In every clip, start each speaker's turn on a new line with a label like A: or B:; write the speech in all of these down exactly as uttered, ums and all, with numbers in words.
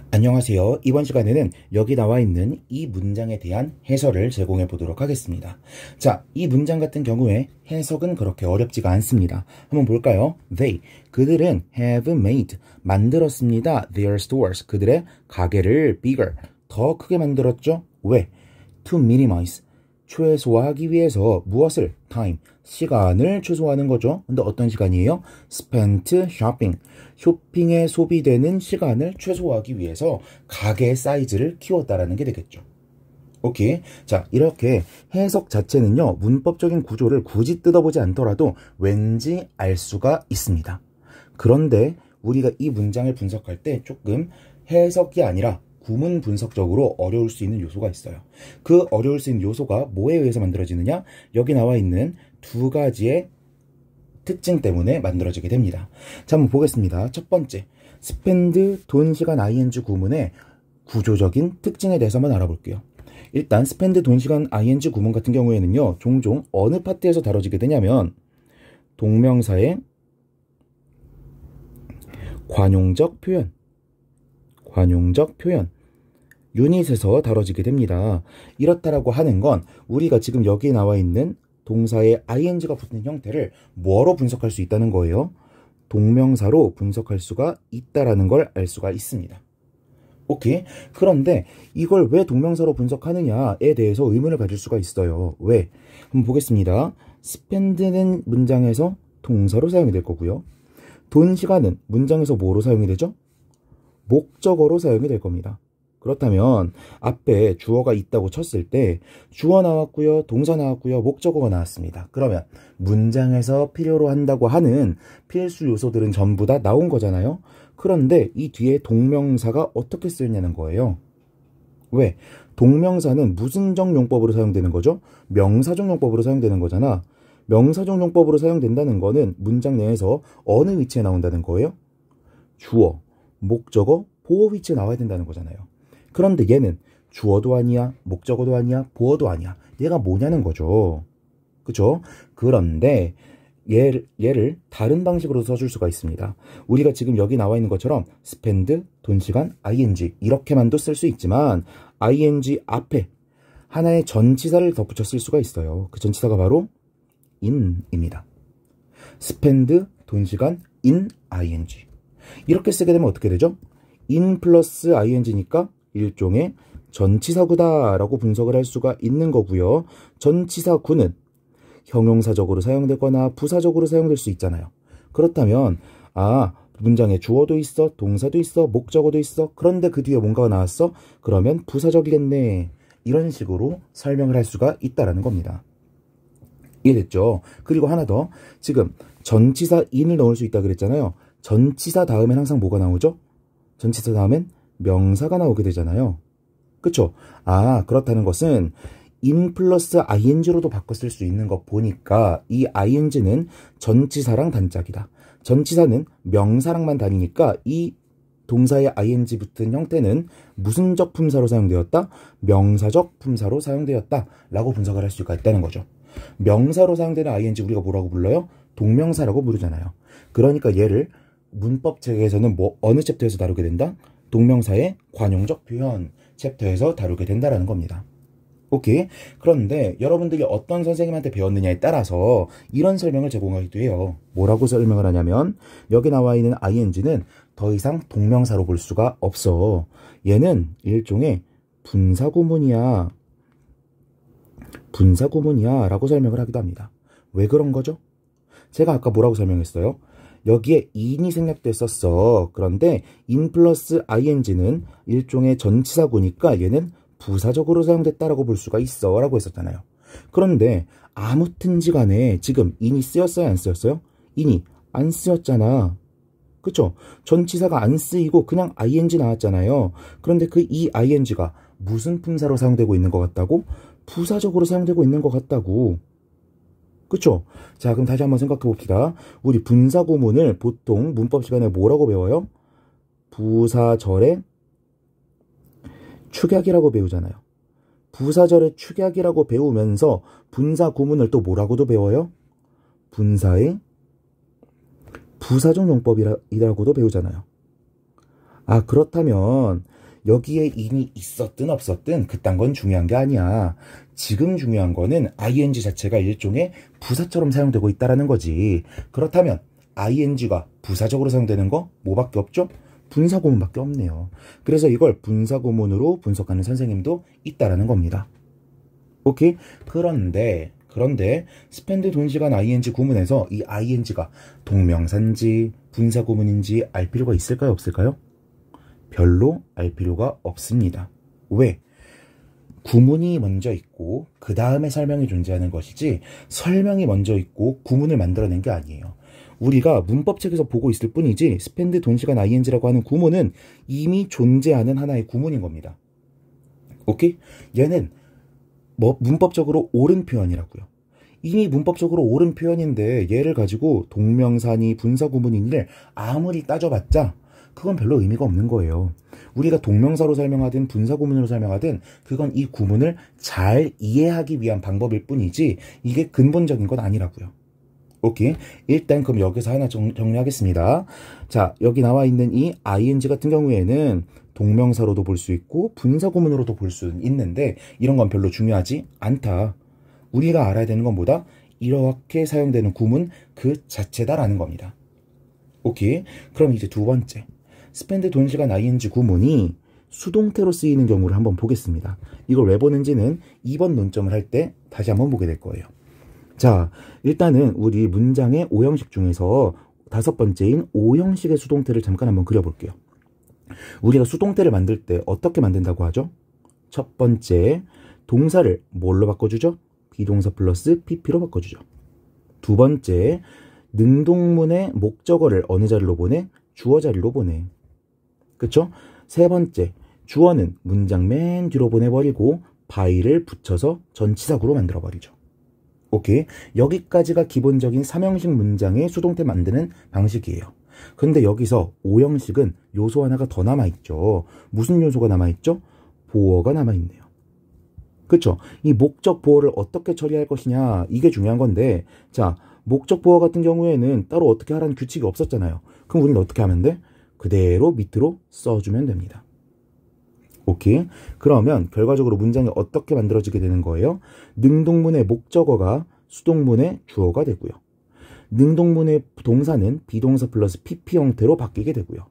A: 안녕하세요. 이번 시간에는 여기 나와 있는 이 문장에 대한 해설을 제공해 보도록 하겠습니다. 자, 이 문장 같은 경우에 해석은 그렇게 어렵지가 않습니다. 한번 볼까요? They, 그들은 have made, 만들었습니다. Their stores, 그들의 가게를 bigger, 더 크게 만들었죠? 왜? To minimize, 최소화하기 위해서 무엇을? time, 시간을 최소화하는 거죠. 근데 어떤 시간이에요? spent shopping, 쇼핑에 소비되는 시간을 최소화하기 위해서 가게 사이즈를 키웠다라는 게 되겠죠. 오케이. 자, 이렇게 해석 자체는요, 문법적인 구조를 굳이 뜯어보지 않더라도 왠지 알 수가 있습니다. 그런데 우리가 이 문장을 분석할 때 조금 해석이 아니라 구문 분석적으로 어려울 수 있는 요소가 있어요. 그 어려울 수 있는 요소가 뭐에 의해서 만들어지느냐? 여기 나와 있는 두 가지의 특징 때문에 만들어지게 됩니다. 자, 한번 보겠습니다. 첫 번째, spend, 돈, 시간, ing 구문의 구조적인 특징에 대해서 한번 알아볼게요. 일단 spend, 돈, 시간, ing 구문 같은 경우에는요, 종종 어느 파트에서 다뤄지게 되냐면 동명사의 관용적 표현, 관용적 표현, 유닛에서 다뤄지게 됩니다. 이렇다라고 하는 건 우리가 지금 여기에 나와 있는 동사의 ing가 붙는 형태를 뭐로 분석할 수 있다는 거예요? 동명사로 분석할 수가 있다라는 걸 알 수가 있습니다. 오케이? 그런데 이걸 왜 동명사로 분석하느냐에 대해서 의문을 가질 수가 있어요. 왜? 한번 보겠습니다. spend는 문장에서 동사로 사용이 될 거고요. 돈, 시간은 문장에서 뭐로 사용이 되죠? 목적어로 사용이 될 겁니다. 그렇다면 앞에 주어가 있다고 쳤을 때 주어 나왔고요, 동사 나왔고요, 목적어가 나왔습니다. 그러면 문장에서 필요로 한다고 하는 필수 요소들은 전부 다 나온 거잖아요. 그런데 이 뒤에 동명사가 어떻게 쓰였냐는 거예요. 왜? 동명사는 무슨적 용법으로 사용되는 거죠? 명사적 용법으로 사용되는 거잖아. 명사적 용법으로 사용된다는 거는 문장 내에서 어느 위치에 나온다는 거예요? 주어, 목적어, 보어 위치에 나와야 된다는 거잖아요. 그런데 얘는 주어도 아니야, 목적어도 아니야, 보어도 아니야. 얘가 뭐냐는 거죠. 그쵸? 그런데 얘를, 얘를 다른 방식으로 써줄 수가 있습니다. 우리가 지금 여기 나와 있는 것처럼 spend, 돈, 시간, ing 이렇게만도 쓸 수 있지만 ing 앞에 하나의 전치사를 덧붙여 쓸 수가 있어요. 그 전치사가 바로 in입니다. spend, 돈, 시간, in, ing. 이렇게 쓰게 되면 어떻게 되죠? in 플러스 ing니까 일종의 전치사구다라고 분석을 할 수가 있는 거고요. 전치사구는 형용사적으로 사용되거나 부사적으로 사용될 수 있잖아요. 그렇다면 아, 문장에 주어도 있어, 동사도 있어, 목적어도 있어. 그런데 그 뒤에 뭔가가 나왔어? 그러면 부사적이겠네. 이런 식으로 설명을 할 수가 있다라는 겁니다. 이해됐죠? 그리고 하나 더. 지금 전치사 in을 넣을 수 있다 그랬잖아요. 전치사 다음엔 항상 뭐가 나오죠? 전치사 다음엔 명사가 나오게 되잖아요. 그쵸? 아, 그렇다는 것은 in 플러스 ing로도 바꿔 쓸 수 있는 거 보니까 이 ing는 전치사랑 단짝이다. 전치사는 명사랑만 다니니까 이 동사의 ing 붙은 형태는 무슨적 품사로 사용되었다? 명사적 품사로 사용되었다 라고 분석을 할 수가 있다는 거죠. 명사로 사용되는 ing 우리가 뭐라고 불러요? 동명사라고 부르잖아요. 그러니까 얘를 문법 체계에서는 뭐 어느 챕터에서 다루게 된다? 동명사의 관용적 표현 챕터에서 다루게 된다라는 겁니다. 오케이? 그런데 여러분들이 어떤 선생님한테 배웠느냐에 따라서 이런 설명을 제공하기도 해요. 뭐라고 설명을 하냐면 여기 나와 있는 ing는 더 이상 동명사로 볼 수가 없어. 얘는 일종의 분사구문이야. 분사구문이야 라고 설명을 하기도 합니다. 왜 그런 거죠? 제가 아까 뭐라고 설명했어요? 여기에 in이 생략됐었어. 그런데 in 플러스 ing는 일종의 전치사구니까 얘는 부사적으로 사용됐다라고 볼 수가 있어 라고 했었잖아요. 그런데 아무튼지 간에 지금 in이 쓰였어요, 안 쓰였어요? in이 안 쓰였잖아. 그쵸? 전치사가 안 쓰이고 그냥 ing 나왔잖아요. 그런데 그 이 ing가 무슨 품사로 사용되고 있는 것 같다고? 부사적으로 사용되고 있는 것 같다고. 그쵸? 자, 그럼 다시 한번 생각해 봅시다. 우리 분사구문을 보통 문법 시간에 뭐라고 배워요? 부사절의 축약이라고 배우잖아요. 부사절의 축약이라고 배우면서 분사구문을 또 뭐라고도 배워요? 분사의 부사적 용법이라고도 배우잖아요. 아, 그렇다면 여기에 in이 있었든 없었든 그딴 건 중요한 게 아니야. 지금 중요한 거는 ing 자체가 일종의 부사처럼 사용되고 있다는 거지. 그렇다면 ing가 부사적으로 사용되는 거 뭐밖에 없죠? 분사구문밖에 없네요. 그래서 이걸 분사구문으로 분석하는 선생님도 있다라는 겁니다. 오케이? 그런데 그런데 스펜드 돈시간 ing 구문에서 이 ing가 동명사인지 분사구문인지 알 필요가 있을까요? 없을까요? 별로 알 필요가 없습니다. 왜? 구문이 먼저 있고 그 다음에 설명이 존재하는 것이지 설명이 먼저 있고 구문을 만들어낸 게 아니에요. 우리가 문법책에서 보고 있을 뿐이지 스펜드 돈시간 ing라고 하는 구문은 이미 존재하는 하나의 구문인 겁니다. 오케이? 얘는 뭐 문법적으로 옳은 표현이라고요. 이미 문법적으로 옳은 표현인데 얘를 가지고 동명사니 분사구문인지를 아무리 따져봤자 그건 별로 의미가 없는 거예요. 우리가 동명사로 설명하든 분사구문으로 설명하든 그건 이 구문을 잘 이해하기 위한 방법일 뿐이지 이게 근본적인 건 아니라고요. 오케이. 일단 그럼 여기서 하나 정, 정리하겠습니다. 자, 여기 나와 있는 이 ing 같은 경우에는 동명사로도 볼 수 있고 분사구문으로도 볼 수 있는데 이런 건 별로 중요하지 않다. 우리가 알아야 되는 건 뭐다? 이렇게 사용되는 구문 그 자체다라는 겁니다. 오케이. 그럼 이제 두 번째. 스펜드 돈시간 ing 구문이 수동태로 쓰이는 경우를 한번 보겠습니다. 이걸 왜 보는지는 이번 논점을 할 때 다시 한번 보게 될 거예요. 자, 일단은 우리 문장의 오형식 중에서 다섯 번째인 오형식의 수동태를 잠깐 한번 그려볼게요. 우리가 수동태를 만들 때 어떻게 만든다고 하죠? 첫 번째, 동사를 뭘로 바꿔주죠? 비동사 플러스 pp로 바꿔주죠. 두 번째, 능동문의 목적어를 어느 자리로 보내? 주어 자리로 보내. 그쵸? 세 번째, 주어는 문장 맨 뒤로 보내버리고 by를 붙여서 전치사구로 만들어버리죠. 오케이? 여기까지가 기본적인 삼형식 문장의 수동태 만드는 방식이에요. 근데 여기서 오형식은 요소 하나가 더 남아있죠. 무슨 요소가 남아있죠? 보어가 남아있네요. 그쵸? 이 목적 보어를 어떻게 처리할 것이냐 이게 중요한 건데 자, 목적 보어 같은 경우에는 따로 어떻게 하라는 규칙이 없었잖아요. 그럼 우리는 어떻게 하면 돼? 그대로 밑으로 써주면 됩니다. 오케이? 그러면 결과적으로 문장이 어떻게 만들어지게 되는 거예요? 능동문의 목적어가 수동문의 주어가 되고요. 능동문의 동사는 비동사 플러스 pp 형태로 바뀌게 되고요.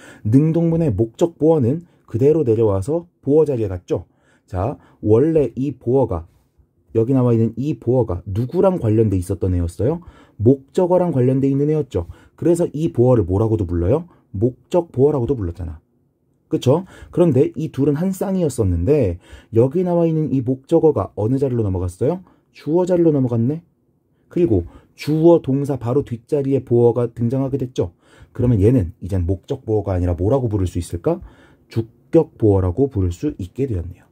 A: 능동문의 목적 보어는 그대로 내려와서 보어 자리에 갔죠. 자, 원래 이 보어가 여기 나와 있는 이 보어가 누구랑 관련돼 있었던 애였어요? 목적어랑 관련돼 있는 애였죠. 그래서 이 보어를 뭐라고도 불러요? 목적 보어라고도 불렀잖아. 그쵸? 그런데 이 둘은 한 쌍이었었는데 여기 나와 있는 이 목적어가 어느 자리로 넘어갔어요? 주어 자리로 넘어갔네. 그리고 주어 동사 바로 뒷자리에 보어가 등장하게 됐죠. 그러면 얘는 이젠 목적 보어가 아니라 뭐라고 부를 수 있을까? 주격 보어라고 부를 수 있게 되었네요.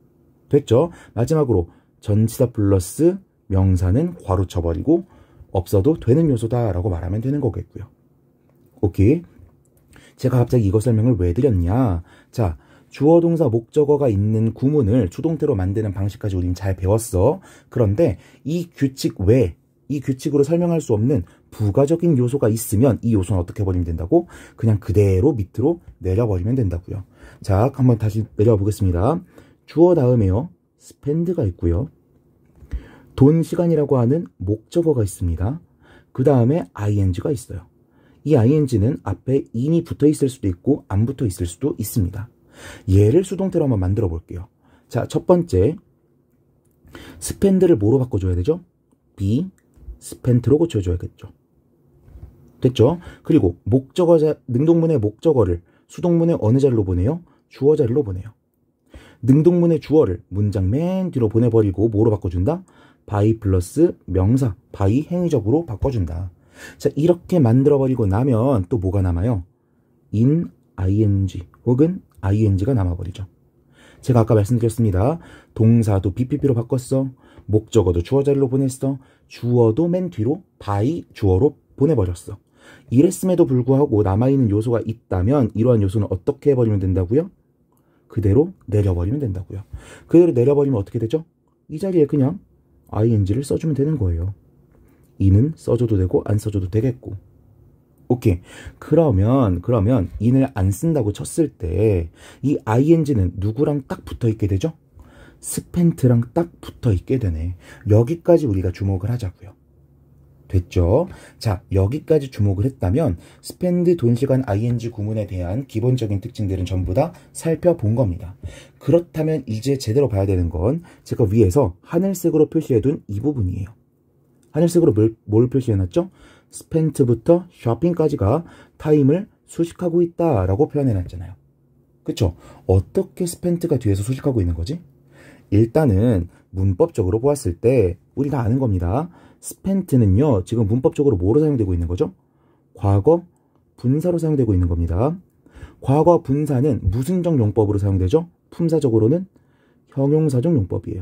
A: 됐죠? 마지막으로 전치사 플러스 명사는 괄호 쳐버리고 없어도 되는 요소다라고 말하면 되는 거겠고요. 오케이? 제가 갑자기 이거 설명을 왜 드렸냐? 자, 주어 동사 목적어가 있는 구문을 수동태로 만드는 방식까지 우린 잘 배웠어. 그런데 이 규칙 외에 이 규칙으로 설명할 수 없는 부가적인 요소가 있으면 이 요소는 어떻게 해버리면 된다고? 그냥 그대로 밑으로 내려버리면 된다고요. 자, 한번 다시 내려와 보겠습니다. 주어 다음에요. 스펜드가 있고요. 돈 시간이라고 하는 목적어가 있습니다. 그 다음에 ing가 있어요. 이 ing는 앞에 in이 붙어 있을 수도 있고 안 붙어 있을 수도 있습니다. 얘를 수동태로 한번 만들어 볼게요. 자, 첫 번째 스펜드를 뭐로 바꿔줘야 되죠? be spent로 고쳐줘야겠죠. 됐죠? 그리고 목적어 자, 능동문의 목적어를 수동문의 어느 자리로 보내요? 주어 자리로 보내요. 능동문의 주어를 문장 맨 뒤로 보내버리고 뭐로 바꿔준다? by 플러스 명사, by 행위적으로 바꿔준다. 자, 이렇게 만들어버리고 나면 또 뭐가 남아요? in, ing 혹은 ing가 남아버리죠. 제가 아까 말씀드렸습니다. 동사도 bpp로 바꿨어. 목적어도 주어 자리로 보냈어. 주어도 맨 뒤로 by 주어로 보내버렸어. 이랬음에도 불구하고 남아있는 요소가 있다면 이러한 요소는 어떻게 해버리면 된다고요? 그대로 내려버리면 된다고요. 그대로 내려버리면 어떻게 되죠? 이 자리에 그냥 ing를 써주면 되는 거예요. in은 써줘도 되고 안 써줘도 되겠고. 오케이. 그러면, 그러면 in을 안 쓴다고 쳤을 때 이 ing는 누구랑 딱 붙어 있게 되죠? spent랑 딱 붙어 있게 되네. 여기까지 우리가 주목을 하자고요. 됐죠? 자, 여기까지 주목을 했다면 spend 돈 시간 ing 구문에 대한 기본적인 특징들은 전부 다 살펴본 겁니다. 그렇다면 이제 제대로 봐야 되는 건 제가 위에서 하늘색으로 표시해둔 이 부분이에요. 하늘색으로 뭘, 뭘 표시해놨죠? spent부터 shopping까지가 타임을 수식하고 있다라고 표현해놨잖아요. 그쵸? 어떻게 spent가 뒤에서 수식하고 있는 거지? 일단은 문법적으로 보았을 때 우리 다 아는 겁니다. spent는요, 지금 문법적으로 뭐로 사용되고 있는 거죠? 과거 분사로 사용되고 있는 겁니다. 과거 분사는 무슨적 용법으로 사용되죠? 품사적으로는 형용사적 용법이에요.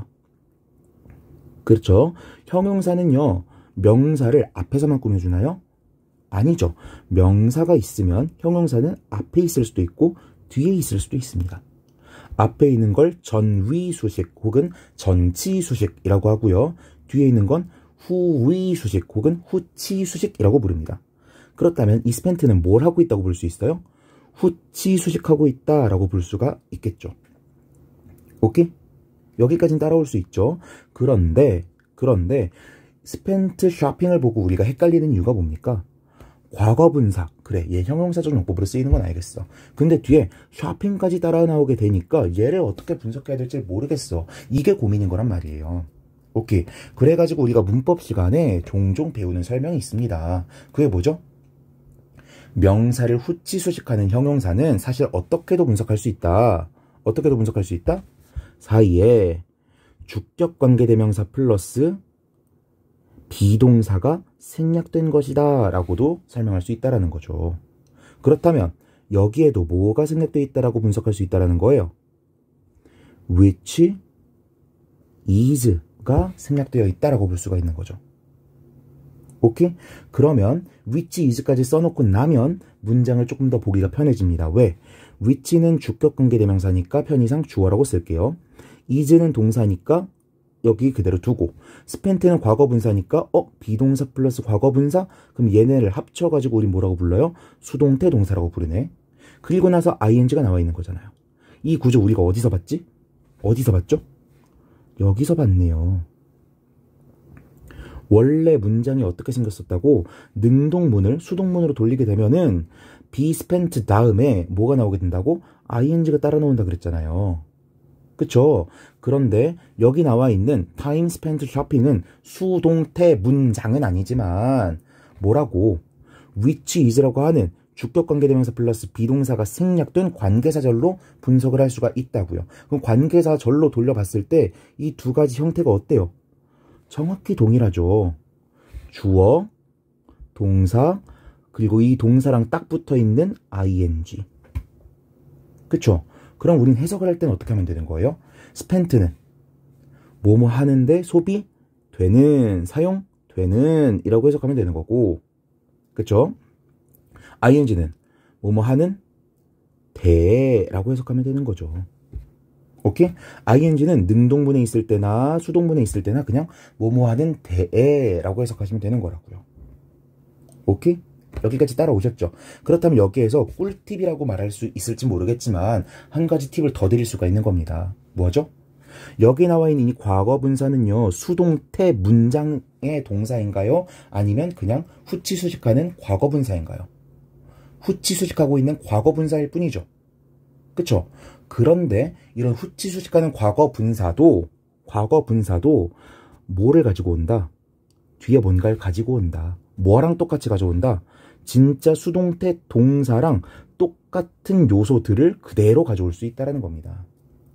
A: 그렇죠? 형용사는요, 명사를 앞에서만 꾸며주나요? 아니죠. 명사가 있으면 형용사는 앞에 있을 수도 있고 뒤에 있을 수도 있습니다. 앞에 있는 걸 전위 수식 혹은 전치 수식이라고 하고요. 뒤에 있는 건 후위 수식 혹은 후치 수식이라고 부릅니다. 그렇다면 이 spent는 뭘 하고 있다고 볼 수 있어요? 후치 수식하고 있다라고 볼 수가 있겠죠. 오케이? 여기까지는 따라올 수 있죠. 그런데 그런데 spent shopping을 보고 우리가 헷갈리는 이유가 뭡니까? 과거 분사, 그래, 얘 형용사적 용법으로 쓰이는 건 알겠어. 근데 뒤에 shopping까지 따라 나오게 되니까 얘를 어떻게 분석해야 될지 모르겠어. 이게 고민인 거란 말이에요. 오케이. 그래가지고 우리가 문법 시간에 종종 배우는 설명이 있습니다. 그게 뭐죠? 명사를 후치 수식하는 형용사는 사실 어떻게도 분석할 수 있다. 어떻게도 분석할 수 있다? 사이에 주격 관계대명사 플러스 비동사가 생략된 것이다 라고도 설명할 수 있다라는 거죠. 그렇다면 여기에도 뭐가 생략되어 있다라고 분석할 수 있다라는 거예요? which is가 생략되어 있다라고 볼 수가 있는 거죠. 오케이? 그러면 which is까지 써놓고 나면 문장을 조금 더 보기가 편해집니다. 왜? which는 주격 관계대명사니까 편의상 주어라고 쓸게요. is는 동사니까 여기 그대로 두고, spent는 과거분사니까 어? 비동사 플러스 과거분사? 그럼 얘네를 합쳐가지고 우리 뭐라고 불러요? 수동태 동사라고 부르네. 그리고 나서 ing가 나와 있는 거잖아요. 이 구조 우리가 어디서 봤지? 어디서 봤죠? 여기서 봤네요. 원래 문장이 어떻게 생겼었다고? 능동문을 수동문으로 돌리게 되면은 be spent 다음에 뭐가 나오게 된다고? ing가 따라 나온다 그랬잖아요. 그쵸? 그런데 여기 나와 있는 time spent shopping은 수동태 문장은 아니지만 뭐라고? which is라고 하는 주격관계대명사 플러스 비동사가 생략된 관계사절로 분석을 할 수가 있다고요. 그럼 관계사절로 돌려봤을 때 이 두 가지 형태가 어때요? 정확히 동일하죠. 주어, 동사, 그리고 이 동사랑 딱 붙어있는 ing. 그쵸? 그럼 우린 해석을 할 때는 어떻게 하면 되는 거예요? spent는 뭐뭐 하는데 소비 되는, 사용 되는 이라고 해석하면 되는 거고, 그쵸? ing는 뭐뭐 하는 대라고 해석하면 되는 거죠. 오케이? ing는 능동문에 있을 때나 수동문에 있을 때나 그냥 뭐뭐 하는 대라고 해석하시면 되는 거라고요. 오케이? 여기까지 따라오셨죠? 그렇다면 여기에서 꿀팁이라고 말할 수 있을지 모르겠지만 한 가지 팁을 더 드릴 수가 있는 겁니다. 뭐죠? 여기 나와 있는 이 과거 분사는요, 수동태 문장의 동사인가요? 아니면 그냥 후치 수식하는 과거 분사인가요? 후치 수식하고 있는 과거 분사일 뿐이죠. 그쵸? 그런데 이런 후치 수식하는 과거 분사도 과거 분사도 뭐를 가지고 온다? 뒤에 뭔가를 가지고 온다. 뭐랑 똑같이 가져온다? 진짜 수동태 동사랑 똑같은 요소들을 그대로 가져올 수 있다는 겁니다.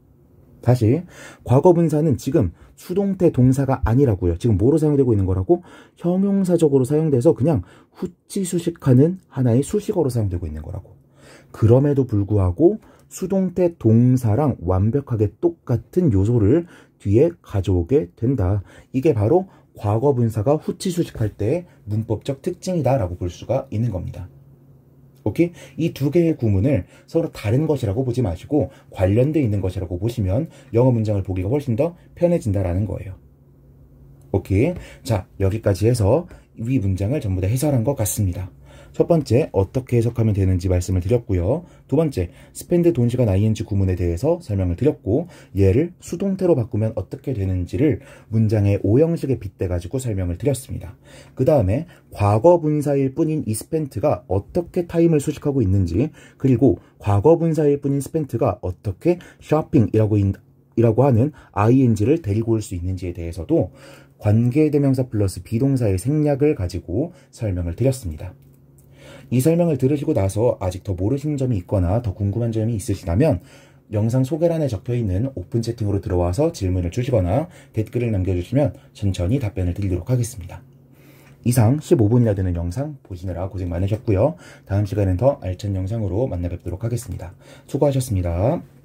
A: 다시 과거 분사는 지금 수동태 동사가 아니라고요. 지금 뭐로 사용되고 있는 거라고? 형용사적으로 사용돼서 그냥 후치 수식하는 하나의 수식어로 사용되고 있는 거라고. 그럼에도 불구하고 수동태 동사랑 완벽하게 똑같은 요소를 뒤에 가져오게 된다. 이게 바로 과거 분사가 후치 수식할 때의 문법적 특징이다라고 볼 수가 있는 겁니다. 오케이? 이 두 개의 구문을 서로 다른 것이라고 보지 마시고 관련되어 있는 것이라고 보시면 영어 문장을 보기가 훨씬 더 편해진다라는 거예요. 오케이? 자, 여기까지 해서 위 문장을 전부 다 해설한 것 같습니다. 첫 번째, 어떻게 해석하면 되는지 말씀을 드렸고요. 두 번째, 스펜드 돈시간 아이엔지 구문에 대해서 설명을 드렸고, 얘를 수동태로 바꾸면 어떻게 되는지를 문장의 오형식에 빗대가지고 설명을 드렸습니다. 그 다음에 과거 분사일 뿐인 이 스펜트가 어떻게 타임을 수식하고 있는지, 그리고 과거 분사일 뿐인 스펜트가 어떻게 쇼핑이라고 이라고 하는 아이엔지를 데리고 올 수 있는지에 대해서도 관계대명사 플러스 비동사의 생략을 가지고 설명을 드렸습니다. 이 설명을 들으시고 나서 아직 더 모르시는 점이 있거나 더 궁금한 점이 있으시다면 영상 소개란에 적혀있는 오픈 채팅으로 들어와서 질문을 주시거나 댓글을 남겨주시면 천천히 답변을 드리도록 하겠습니다. 이상 십오 분이나 되는 영상 보시느라 고생 많으셨고요. 다음 시간엔 더 알찬 영상으로 만나 뵙도록 하겠습니다. 수고하셨습니다.